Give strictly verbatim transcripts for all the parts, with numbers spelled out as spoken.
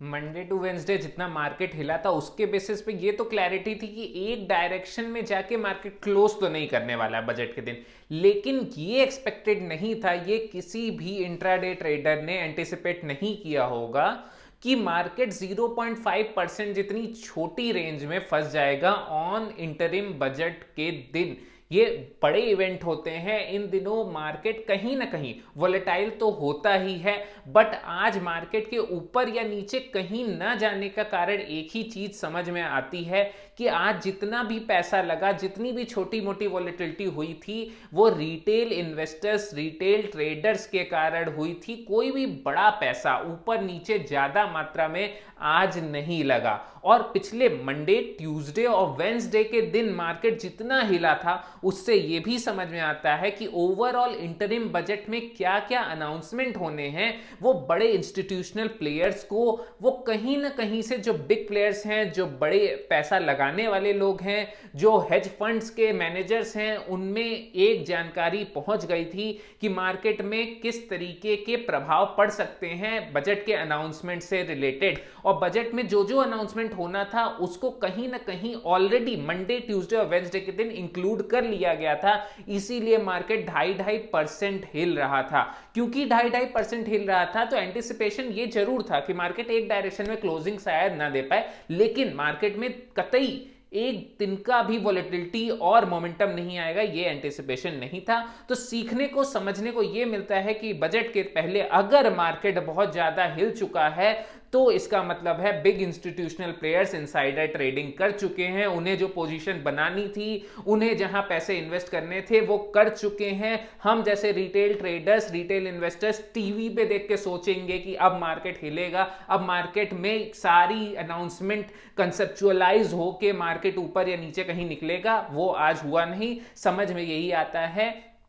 Monday to Wednesday जितना market हिला था उसके बेसिस पे ये तो क्लैरिटी थी कि एक डायरेक्शन में जाके मार्केट क्लोज तो नहीं करने वाला है बजट के दिन, लेकिन ये एक्सपेक्टेड नहीं था, ये किसी भी इंट्राडे ट्रेडर ने एंटिसिपेट नहीं किया होगा कि market zero point five percent जितनी छोटी रेंज में फंस जाएगा ऑन इंटरिम बजट के दिन। ये बड़े इवेंट होते हैं, इन दिनों मार्केट कहीं ना कहीं वोलेटाइल तो होता ही है, बट आज मार्केट के ऊपर या नीचे कहीं ना जाने का कारण एक ही चीज समझ में आती है कि आज जितना भी पैसा लगा, जितनी भी छोटी मोटी वोलेटिलिटी हुई थी, वो रिटेल इन्वेस्टर्स, रिटेल ट्रेडर्स के कारण हुई थी। कोई भी बड़ा पैसा ऊपर नीचे ज्यादा मात्रा में आज नहीं लगा। और पिछले मंडे, ट्यूसडे और वेंसडे के दिन मार्केट जितना हिला था उससे यह भी समझ में आता है कि ओवरऑल इंटरिम बजट में क्या क्या अनाउंसमेंट होने हैं, वो बड़े इंस्टीट्यूशनल प्लेयर्स को, वो कहीं ना कहीं से जो बिग प्लेयर्स हैं, जो बड़े पैसा लगाने वाले लोग हैं, जो हेज फंड्स के मैनेजर्स हैं, उनमें एक जानकारी पहुंच गई थी कि मार्केट में किस तरीके के प्रभाव पड़ सकते हैं बजट के अनाउंसमेंट से रिलेटेड। और बजट में जो जो अनाउंसमेंट होना था उसको कहीं ना कहीं ऑलरेडी मंडे, ट्यूसडे और वेंसडे के दिन इंक्लूड कर लिया गया था। इसीलिए मार्केट ढाई ढाई परसेंट हिल रहा था। क्योंकि ढाई ढाई परसेंट हिल रहा था तो एंटिसिपेशन ये जरूर था कि मार्केट एक डायरेक्शन में क्लोजिंग शायद ना दे पाए, लेकिन मार्केट में कतई एक दिन का भी वॉलेटिलिटी और मोमेंटम नहीं आएगा, ये एंटिसिपेशन नहीं था। तो सीखने को, समझने को ये मिलता है कि बजट के पहले अगर मार्केट बहुत ज्यादा हिल चुका है तो इसका मतलब है big institutional players insider trading कर चुके हैं। उन्हें जो पोजीशन बनानी थी, उन्हें जहां पैसे इन्वेस्ट करने थे, वो कर चुके हैं। हम जैसे retail traders, retail investors TV पे देख के सोचेंगे कि अब मार्केट हिलेगा, अब मार्केट में सारी अनाउंसमेंट कंसेप्चुअलाइज होके मार्केट ऊपर या नीचे कहीं निकलेगा, वो आज हुआ नहीं। समझ में यही आता है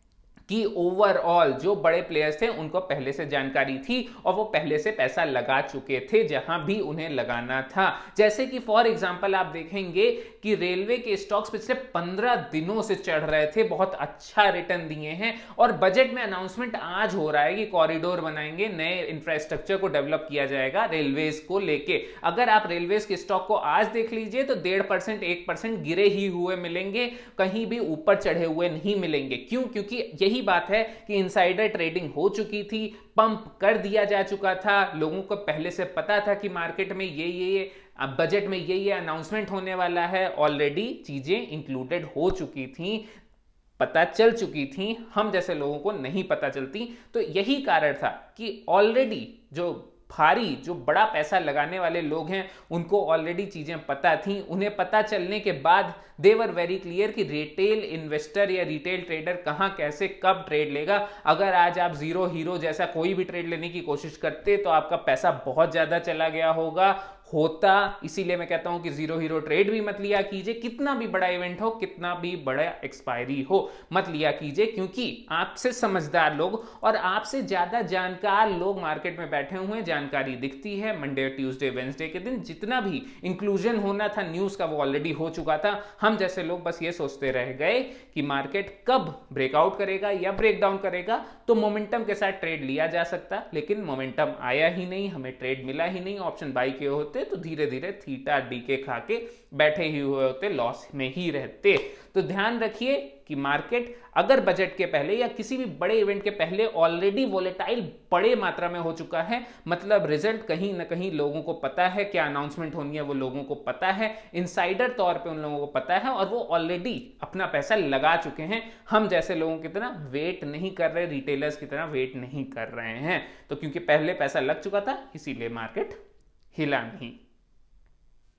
कि ओवरऑल जो बड़े प्लेयर्स थे उनको पहले से जानकारी थी और वो पहले से पैसा लगा चुके थे जहां भी उन्हें लगाना था। जैसे कि फॉर एग्जांपल आप देखेंगे कि रेलवे के स्टॉक्स पिछले पंद्रह दिनों से चढ़ रहे थे, बहुत अच्छा रिटर्न दिए हैं, और बजट में अनाउंसमेंट आज हो रहा है कि कॉरिडोर बनाएंगे, नए इंफ्रास्ट्रक्चर को डेवलप किया जाएगा रेलवेज को लेके। अगर आप रेलवेज के स्टॉक को आज देख लीजिए तो डेढ़ परसेंट एक परसेंट गिरे ही हुए मिलेंगे, कहीं भी ऊपर चढ़े हुए नहीं मिलेंगे। क्यों? क्योंकि यही बात है कि इनसाइडर ट्रेडिंग हो चुकी थी, पंप कर दिया जा चुका था, लोगों को पहले से पता था कि मार्केट में ये ये अब बजट में ये ये अनाउंसमेंट होने वाला है, ऑलरेडी चीजें इंक्लूडेड हो चुकी थी, पता चल चुकी थी, हम जैसे लोगों को नहीं पता चलती। तो यही कारण था कि ऑलरेडी जो भारी, जो बड़ा पैसा लगाने वाले लोग हैं उनको ऑलरेडी चीजें पता थी। उन्हें पता चलने के बाद दे वर वेरी क्लियर कि रिटेल इन्वेस्टर या रिटेल ट्रेडर कहां, कैसे, कब ट्रेड लेगा। अगर आज आप जीरो हीरो जैसा कोई भी ट्रेड लेने की कोशिश करते तो आपका पैसा बहुत ज्यादा चला गया होगा, होता। इसीलिए मैं कहता हूं कि जीरो हीरो ट्रेड भी मत लिया कीजिए, कितना भी बड़ा इवेंट हो, कितना भी बड़ा एक्सपायरी हो, मत लिया कीजिए, क्योंकि आपसे समझदार लोग और आपसे ज्यादा जानकार लोग मार्केट में बैठे हुए हैं, जानकारी दिखती है। मंडे, ट्यूसडे, वेंसडे के दिन जितना भी इंक्लूजन होना था न्यूज का वो ऑलरेडी हो चुका था। हम जैसे लोग बस ये सोचते रह गए कि मार्केट कब ब्रेकआउट करेगा या ब्रेकडाउन करेगा तो मोमेंटम के साथ ट्रेड लिया जा सकता, लेकिन मोमेंटम आया ही नहीं, हमें ट्रेड मिला ही नहीं। ऑप्शन बाई के होते तो धीरे धीरे थीटा डी के खा के बैठे ही हुए होते, लॉस में ही रहते। तो ध्यान रखिए कि मार्केट अगर बजट के पहले या किसी भी बड़े इवेंट के पहले ऑलरेडी वोलेटाइल बड़े मात्रा में हो चुका है, मतलब रिजल्ट कहीं ना कहीं लोगों को पता है, क्या अनाउंसमेंट होनी है वो लोगों को पता है, इनसाइडर तौर पे उन लोगों को पता है और वो ऑलरेडी अपना पैसा लगा चुके हैं। हम जैसे लोगों की तरह वेट नहीं कर रहे, रिटेलर्स की तरह वेट नहीं कर रहे हैं। तो क्योंकि पहले पैसा लग चुका था इसीलिए मार्केट हिला नहीं।